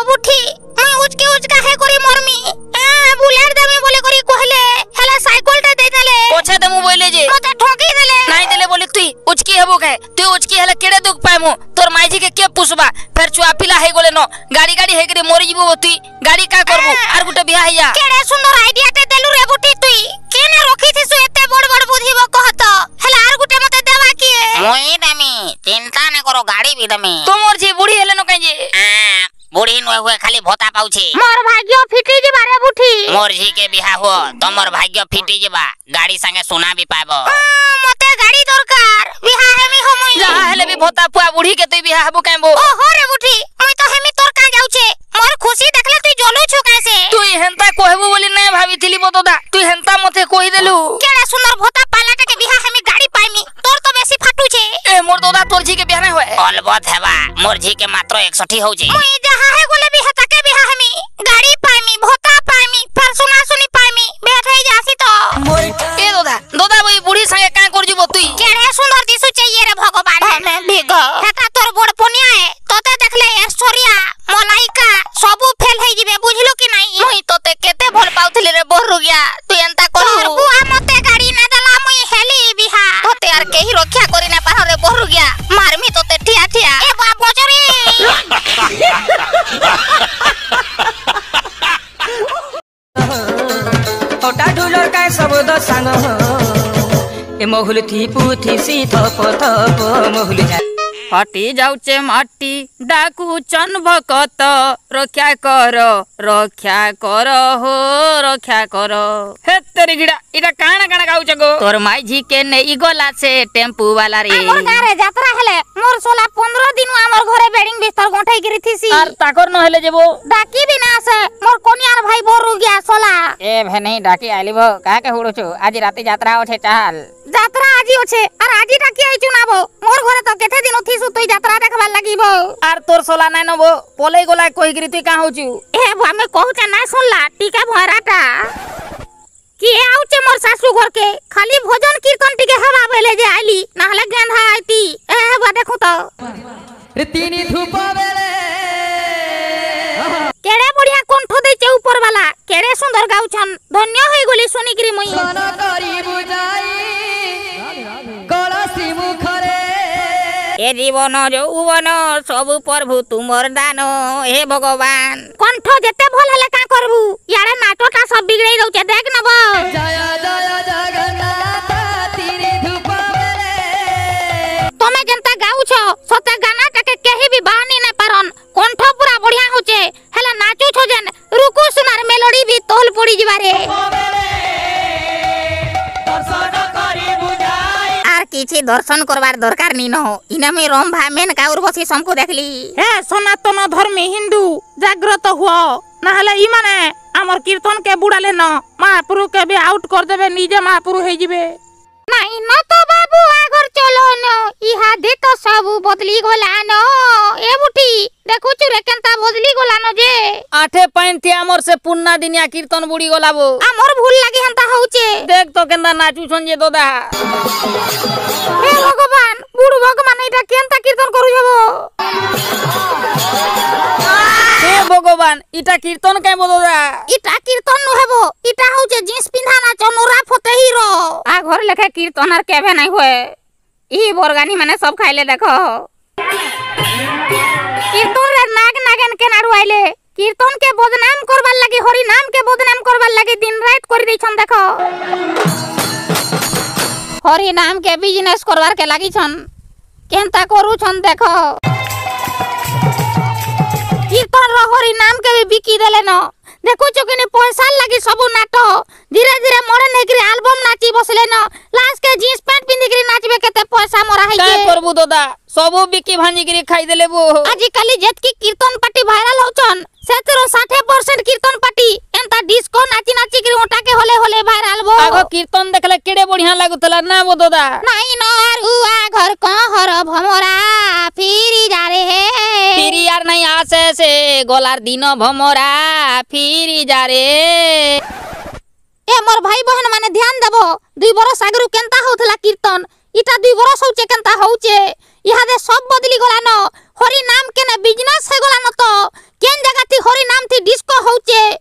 बुठी मैं उचके उचका है करी मरमी बुलेट देमी बोले करी कहले हेला साइकिल टे दे देले पोछे दे मु बोले जे मते ठोकी देले नहीं देले बोले तुई उचकी हेबो के तू उचकी हेला केड़े दुख पाए मु तोर माईजी के के पुसबा फिर चुआ पिला हे गोले न गाड़ी गाड़ी हे करे मरि जीवो तुई गाड़ी का करबो आर गुटे बियाह हैया केड़े सुंदर आइडिया टे देलु रे बुठी तुई केने रखी थिसु एते बड़ बड़ बुधिबो कहत हेला आर गुटे मते देवा किए मोई दमी चिंता न करो गाड़ी भी दमी तुमर जी बुढ़ी हेले न कहे बुढ़ी न हुए खाली भोता पाउछे मोर भाग्य फिटी जिबा रे बुठी मोर जी के बियाह हो तमर भाग्य फिटी जेबा गाड़ी संगे सोना भी पाबो मते गाड़ी दरकार बियाह हेमी हमई जहा हेले भी भोता पुआ बुढ़ी के तुई बियाह हेबो केबो ओहो रे बुठी मई तो हेमी तोर का जाउछे मोर खुशी देखले तुई जलु छु कैसे तुई हेंता कहबो बोली नै भाबिथिली बतोदा तुई हेंता मते कहि देलु केड़ा सुंदर भोता पालाटा के बियाह हेमी गाड़ी पाइमी तोर तो बेसी फाटुछे ए मोर दोदा तोर जी के बियाह नै होए अलबत हेबा मोर जी के मात्र 61 होउछे मई जहा है गोले बियाह ताके बियाह हेमी गाड़ी पाइमी भोता पाइमी पर सुना सुनी पाइमी बैठे जासी तो मोर ए दोदा दोदा बई बुढ़ी संगे का कर जीवो तुई केड़े सुंदर दिसु चाहिए रे भगवान हमें बिग हेता तोर बड़ पुनिया है तोते देखले ऐश्वर्या मलाइका सबु फेल हे जिवे बुझलु कि नहीं मई तोते केते भल पाउथिले रे बोर रुगिया तू एंता करबो बुआ मते गाड़ी ना दला मई हेली बिहा तोते यार केही रक्षा करी ना पार रे बोर रुगिया मारमी तोते ठिया ठिया ए बा बोचरी ओटा ढुलर काय शब्द सांग ए महुल थी पुथी सी थप थप महुल हटी जाउचे माटी डाकू चन भकत रक्षा कर हो रक्षा कर हे तेरी गिड़ा इटा काना काना गाउचे गो तोर माई जी के नेई गोला से टेम्पू वाला रे हमर गारे यात्रा हेले मोर सोला 15 दिन हमर घरे बेडिंग बिस्तर गोठै गिरी थीसी आर ताकर न हेले जेबो डाकी भी ना से मोर कोनियार भाई बोर रु गया सोला ए भेनै डाकी आलिबो का के हुडुछु आज राती यात्रा ओठे चाल यात्रा आजी ओछे आर आजी डाकी आइ चुनाबो मोर घरे तो केथे दिन उठीसु तोई यात्रा देखबा लागिबो आर तोर सोला नै नबो पोलै गोला कहि गिरी तुई का होचु ए बा में कहूचा ना सुनला टीका भराटा कि आउचे मोर सासू घर के खाली भोजन कीर्तन टिके हवा बेले जे आइली नाहले गेंधा आइती ए बा देखु तो रे तीनी धूप बेले केड़े बढ़िया कंठ देचे ऊपर वाला केड़े सुंदर गाउछन धन्य होई गोली सुनी गिरी मई मन करी बुझाई कलसी मुखरे ए जीवन यौवन सब प्रभु तुमर दान हे भगवान कंठ जेते भल हले का करबू यारे नाटोटा सब बिगड़ै दउचे देख नबो जय जय जगन्नाथ तीनी धूप बेले तमे जनता गाउछ सते गाना टाके केही भी बानी नै पारन कंठ पूरा बढ़िया होचे हला नाचू छ जन रुकु सुनार मेलोडी भी तोल पड़ी जिबारे दर्शन करी बुझाई आर किछि दर्शन करबार दरकार नी न इना में रम भामेन का उर्वशी समको देखली हे सनातन धर्मी हिंदू जागृत हुओ नहले ई माने हमर कीर्तन के बुड़ाले न महापुरु के भी आउट कर देबे निजे महापुरु हे जिवे नहीं न तो बाबू आगर चलो न इहा दे तो सब बदली गोला न ए बुटी देखु छु रे केनता बदली गोला न जे आठे पैंती हमर से पुन्ना दिनिया कीर्तन बुड़ी गोलाबो हमर भूल लागी हंता होउचे देख तो केंदा नाचू छन जे दोदा हे भगवान बुड़ भगवान एटा केनता कीर्तन करू जबो हे भगवान इटा कीर्तन के बोदोदा इटा कीर्तन न हेबो इटा होउचे जींस पिंधाना चनुरा फते हीरो आ घर लेखे कीर्तन आर केबे नै होए ई बोरगानी माने सब खाइले देखो कीर्तन रे नाग नागन के नाडू आइले कीर्तन के बदनाम करबार लागि हरि नाम के बदनाम करबार लागि दिन रात करि दै छन देखो हरि नाम के बिजनेस करबार के लागि छन केनता करू छन देखो कीर्तन रो हरि नाम के भी बिकी देले न देखो चोकनी पैसा लागि सब नाटो धीरे धीरे मोरे नेगरी एल्बम नाची बसले न लास्ट के जींस पैंट पिंदी के नाचबे केते पैसा मोरा है काय करबू दोदा सबो बिकी भांजी गिरी खाई देले बो आज काली जेत की कीर्तन पार्टी वायरल होचन सेतरो 60% कीर्तन पार्टी एंता डिस्को नाची नाची के ओटा के होले होले वायरल बो आगो कीर्तन देखले केडे बढ़िया लागुतला ना बो दोदा नहीं नर हुआ घर कहर भमरा फिरी जा रे हे फिरी यार नहीं आसे से गोलार दिन भमरा फिरी जा रे ए मोर भाई बहन माने ध्यान देबो 2 बरस आगरु केनता होथला कीर्तन इटा 2 बरस होचे केनता होचे इहा दे सब बदली गला न हरि नाम के ने बिजनेस हे गला न तो केन जगह ती डिस्को होचे